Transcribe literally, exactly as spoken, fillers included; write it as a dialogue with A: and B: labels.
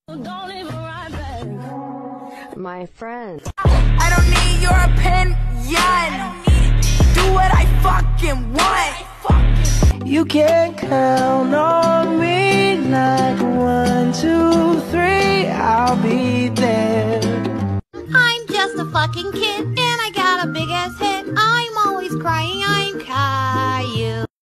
A: Don't even write back. My friend.
B: I don't need your opinion. Do what I fucking want.
C: You can count on me like one, two, three, I'll be there.
D: I'm just a fucking kid.